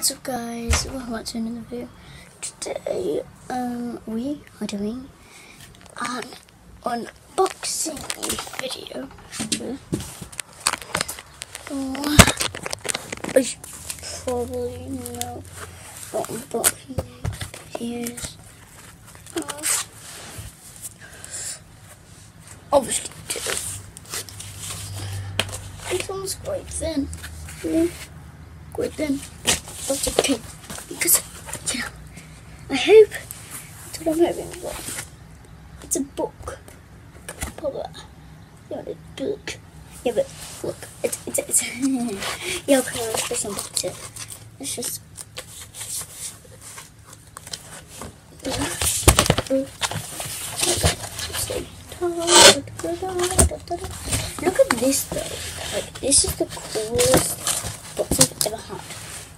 What's up, guys? Welcome back to another video. Today we are doing an unboxing video. As you probably know what unboxing is. Obviously this one's quite thin. Quite thin. That's okay, because, you know, I hope that's what I'm hoping for. It's a book. Yeah, it's a book. Yeah, but look, it's yeah, okay, let's put some books here. Let's just look at this though. Like, this is the coolest box I've ever had.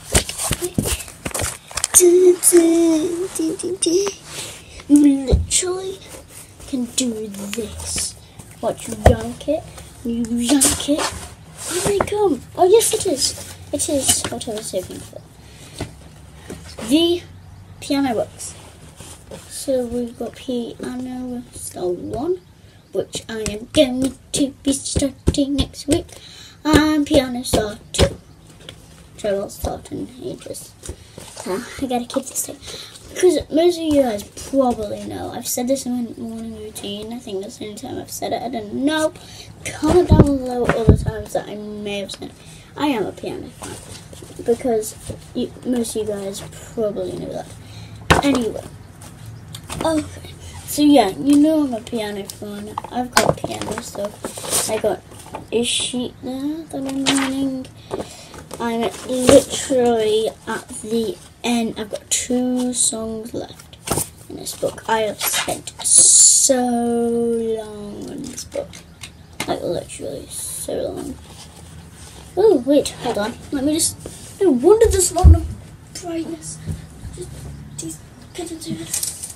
You literally can do this. Watch, you yank it, and they come. Oh yes, it is. It is what I was hoping for. The piano books. So we've got Piano Star 1, which I am going to be starting next week, and Piano Star 2. So I'll start in ages. I gotta keep this thing. Because most of you guys probably know. I've said this in my morning routine. I think that's the only time I've said it. I don't know. Comment down below all the times that I may have said. I am a piano fan. Because most of you guys probably know that. Anyway. Okay. So yeah, you know I'm a piano fan. I've got piano stuff. I got a sheet there that I'm learning. I'm literally at the end. I've got 2 songs left in this book. I have spent so long on this book. Like, literally so long. Oh, wait, hold on. Let me just... No wonder there's a lot of brightness. Just get into it.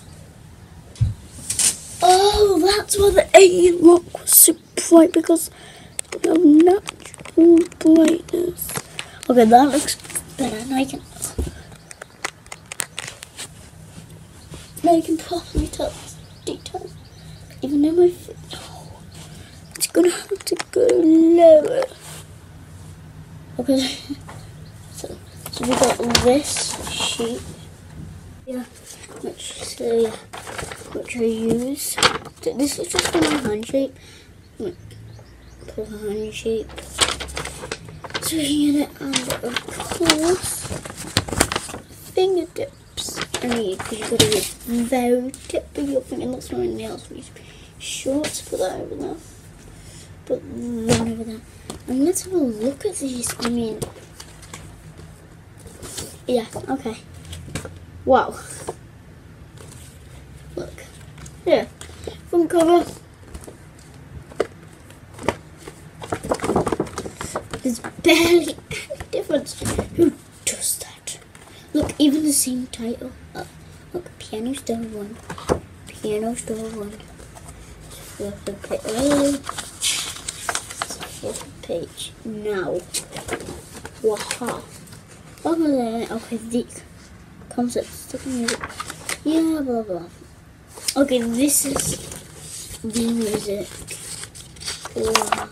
Oh, that's why the A rock was so bright, because of natural brightness. Okay, that looks better. Now you can properly tell the details. Even though my foot, it's gonna have to go lower. Okay, so we got this sheet, yeah, which I use. This is just for my hand shape. Put a hand shape. So you get it, and of course, fingertips. I mean, because you've got to use the very tip of your finger. That's why my nails really short. Put that over there. Put that over there. And let's have a look at these. I mean, yeah, okay. Wow. Look. Yeah. Front cover. There's barely any difference. Who does that? Look, even the same title. Look, Piano Star 1. Piano Star 1. Fourth page. Now. Waha. Okay, the concepts. Yeah, blah, blah. Okay, this is the music. Wow.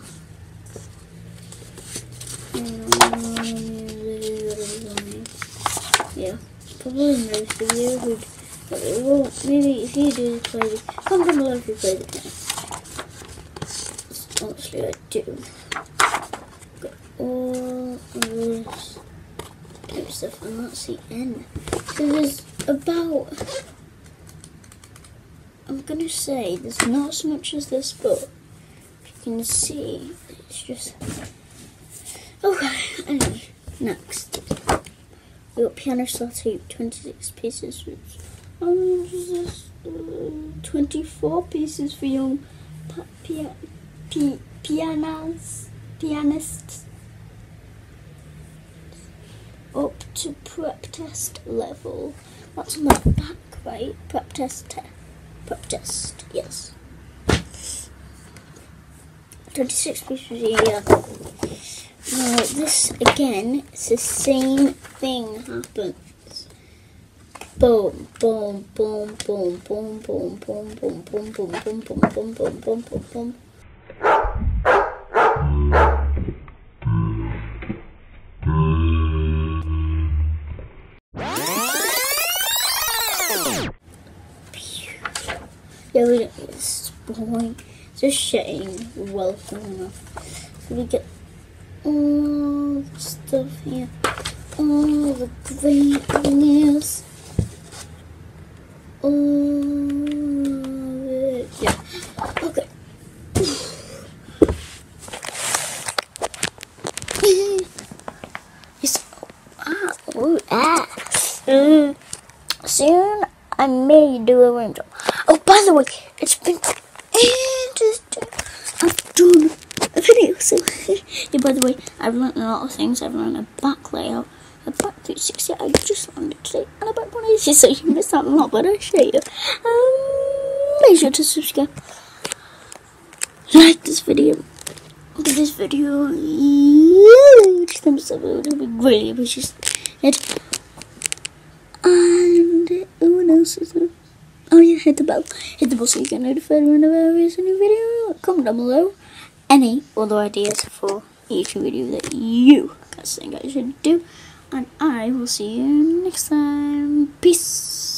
Yeah, probably most of you would. Well, maybe if you do play the, comment down below if you play the piano. Honestly, I do. Got all of this type of stuff, and that's the end. So there's about, I'm gonna say, there's not as much as this book. You can see, it's just. Okay, anyway, next. We got Piano Star 2, 26 pieces. 24 pieces for young pianists. Up to prep test level. That's on the back, right? Prep test, yes. 26 pieces here. Now this again, it's the same thing happens. Boom, boom, boom, boom, boom, boom, boom, boom, boom, boom, boom, boom, boom, boom, boom, boom, boom. Yeah, it's boring. It's a shame. Welcome enough. So we get all the stuff here. All the great news. All of it. Yeah. Okay. Soon I may do a room tour. Oh, by the way, it's been interesting. I've done a video, so yeah, by the way, I've learned a lot of things. I've learned a back layout, a back 360. I just learned it today, and a back 180, so you missed out a lot, but I'll show you. Make sure to subscribe, like this video, give this video a huge thumbs up. It would be greatly appreciated. And what else is there? Oh yeah, hit the bell so you get notified whenever there is a new video. Comment down below any other ideas for YouTube video that you guys think I should do, and I will see you next time. Peace.